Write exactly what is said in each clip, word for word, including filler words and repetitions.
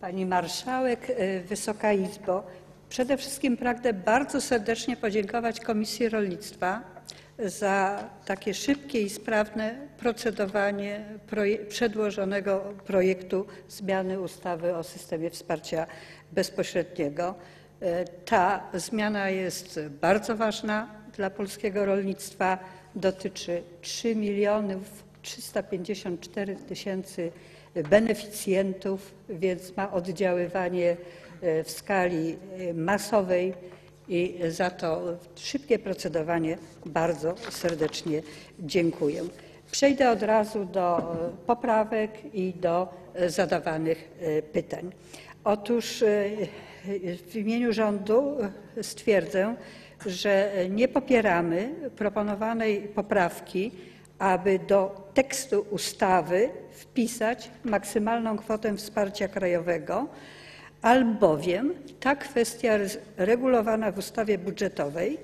Pani Marszałek, Wysoka Izbo! Przede wszystkim pragnę bardzo serdecznie podziękować Komisji Rolnictwa za takie szybkie i sprawne procedowanie proje- przedłożonego projektu zmiany ustawy o systemie wsparcia bezpośredniego. Ta zmiana jest bardzo ważna dla polskiego rolnictwa, dotyczy trzy milionów trzysta pięćdziesiąt cztery tysięcy beneficjentów, więc ma oddziaływanie w skali masowej i za to szybkie procedowanie bardzo serdecznie dziękuję. Przejdę od razu do poprawek i do zadawanych pytań. Otóż w imieniu rządu stwierdzę, że nie popieramy proponowanej poprawki, aby do tekstu ustawy wpisać maksymalną kwotę wsparcia krajowego, albowiem ta kwestia jest regulowana w ustawie budżetowej,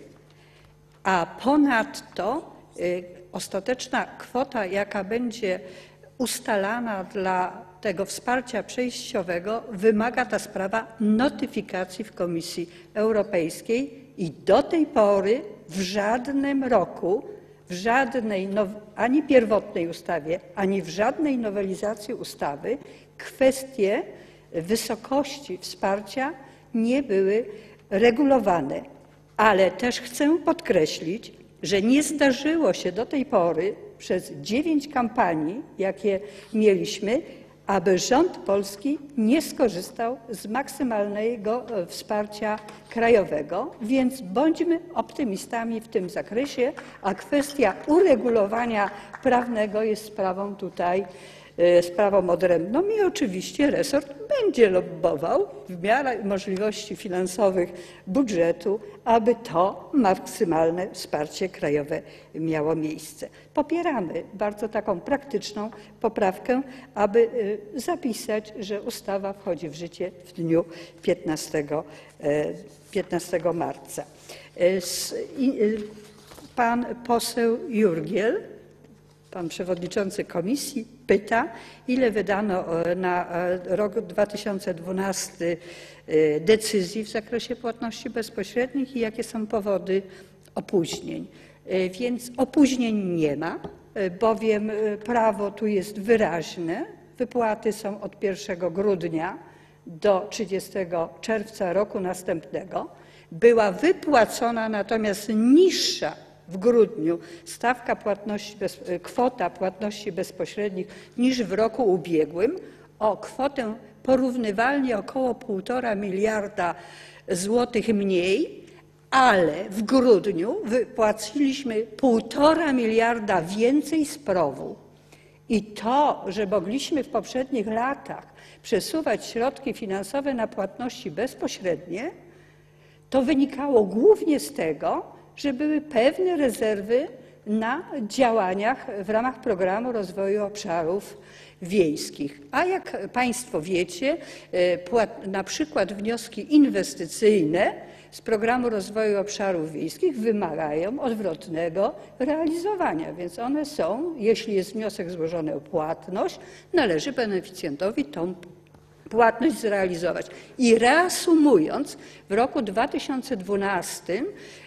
a ponadto ostateczna kwota, jaka będzie ustalana dla tego wsparcia przejściowego, wymaga ta sprawa notyfikacji w Komisji Europejskiej i do tej pory w żadnym roku, w żadnej ani pierwotnej ustawie, ani w żadnej nowelizacji ustawy kwestie wysokości wsparcia nie były regulowane. Ale też chcę podkreślić, że nie zdarzyło się do tej pory przez dziewięć kampanii, jakie mieliśmy, aby rząd polski nie skorzystał z maksymalnego wsparcia krajowego, więc bądźmy optymistami w tym zakresie, a kwestia uregulowania prawnego jest sprawą tutaj, sprawą odrębną i oczywiście resort będzie lobbował w miarę możliwości finansowych budżetu, aby to maksymalne wsparcie krajowe miało miejsce. Popieramy bardzo taką praktyczną poprawkę, aby zapisać, że ustawa wchodzi w życie w dniu piętnastego marca. Pan poseł Jurgiel, pan przewodniczący komisji, pyta, ile wydano na rok dwa tysiące dwunasty decyzji w zakresie płatności bezpośrednich i jakie są powody opóźnień. Więc opóźnień nie ma, bowiem prawo tu jest wyraźne. Wypłaty są od pierwszego grudnia do trzydziestego czerwca roku następnego. Była wypłacona natomiast niższa w grudniu stawka płatności, kwota płatności bezpośrednich niż w roku ubiegłym o kwotę porównywalnie około półtora miliarda złotych mniej, ale w grudniu wypłaciliśmy półtora miliarda więcej z P R O W-u. I to, że mogliśmy w poprzednich latach przesuwać środki finansowe na płatności bezpośrednie, to wynikało głównie z tego, że były pewne rezerwy na działaniach w ramach Programu Rozwoju Obszarów Wiejskich. A jak Państwo wiecie, na przykład wnioski inwestycyjne z Programu Rozwoju Obszarów Wiejskich wymagają odwrotnego realizowania, więc one są, jeśli jest wniosek złożony o płatność, należy beneficjentowi tą płatność zrealizować. I reasumując, w roku dwa tysiące dwunastym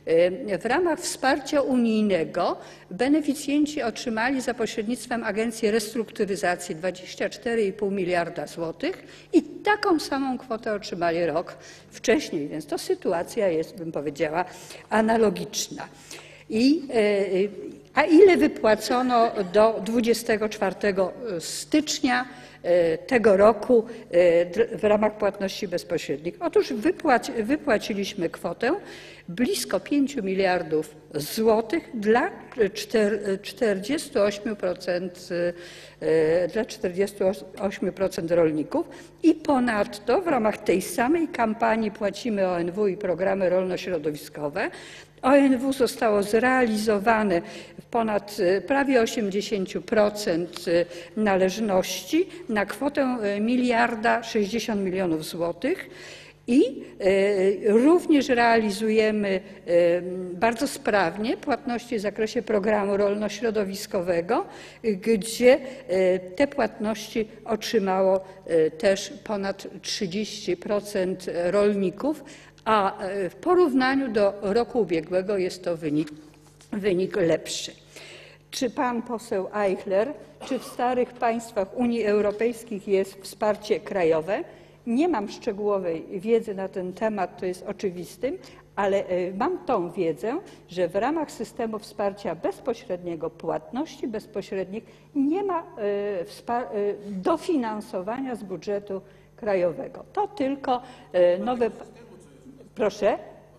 w ramach wsparcia unijnego beneficjenci otrzymali za pośrednictwem Agencji Restrukturyzacji dwadzieścia cztery i pół miliarda złotych i taką samą kwotę otrzymali rok wcześniej, więc to sytuacja jest, bym powiedziała, analogiczna. I, a ile wypłacono do dwudziestego czwartego stycznia tego roku w ramach płatności bezpośrednich? Otóż wypłaci, wypłaciliśmy kwotę blisko pięciu miliardów złotych dla czterdziestu ośmiu procent, dla czterdziestu ośmiu procent rolników i ponadto w ramach tej samej kampanii płacimy O N W i programy rolno-środowiskowe. O N W zostało zrealizowane w ponad prawie osiemdziesiąt procent należności na kwotę miliarda sześćdziesiąt milionów złotych I również realizujemy bardzo sprawnie płatności w zakresie programu rolno-środowiskowego, gdzie te płatności otrzymało też ponad trzydzieści procent rolników, a w porównaniu do roku ubiegłego jest to wynik, wynik lepszy. Czy pan poseł Ajchler, czy w starych państwach Unii Europejskiej jest wsparcie krajowe? Nie mam szczegółowej wiedzy na ten temat, to jest oczywistym, ale mam tą wiedzę, że w ramach systemu wsparcia bezpośredniego, płatności bezpośrednich nie ma dofinansowania z budżetu krajowego. To tylko nowe... Proszę?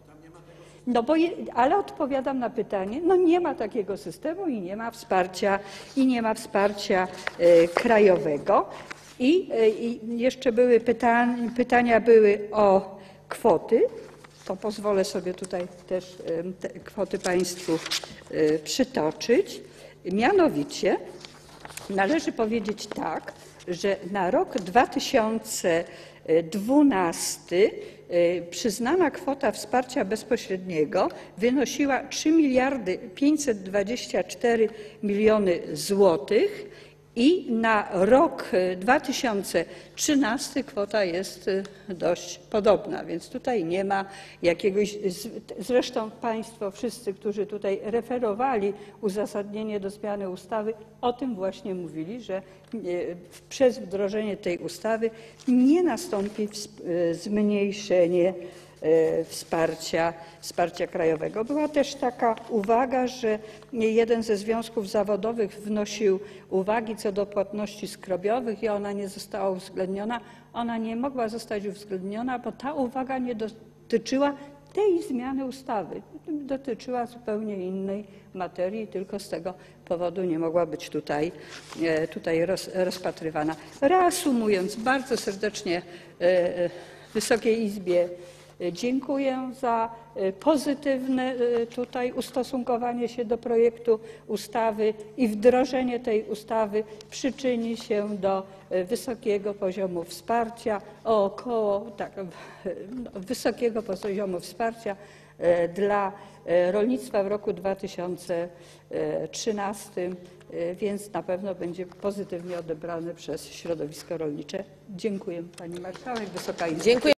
No bo, ale odpowiadam na pytanie, no nie ma takiego systemu i nie ma wsparcia, i nie ma wsparcia krajowego. I, I jeszcze były pytania, pytania były o kwoty, to pozwolę sobie tutaj też te kwoty państwu przytoczyć. Mianowicie należy powiedzieć tak, że na rok dwa tysiące dwunasty przyznana kwota wsparcia bezpośredniego wynosiła trzy miliardy pięćset dwadzieścia cztery miliony złotych i na rok dwa tysiące trzynasty kwota jest dość podobna, więc tutaj nie ma jakiegoś... Zresztą państwo wszyscy, którzy tutaj referowali uzasadnienie do zmiany ustawy, o tym właśnie mówili, że przez wdrożenie tej ustawy nie nastąpi zmniejszenie Wsparcia, wsparcia krajowego. Była też taka uwaga, że jeden ze związków zawodowych wnosił uwagi co do płatności skrobiowych i ona nie została uwzględniona. Ona nie mogła zostać uwzględniona, bo ta uwaga nie dotyczyła tej zmiany ustawy. Dotyczyła zupełnie innej materii, tylko z tego powodu nie mogła być tutaj, tutaj roz, rozpatrywana. Reasumując, bardzo serdecznie Wysokiej Izbie dziękuję za pozytywne tutaj ustosunkowanie się do projektu ustawy i wdrożenie tej ustawy przyczyni się do wysokiego poziomu wsparcia, o około tak, wysokiego poziomu wsparcia dla rolnictwa w roku dwa tysiące trzynastym, więc na pewno będzie pozytywnie odebrane przez środowisko rolnicze. Dziękuję Pani Marszałek, Wysoka Izbo.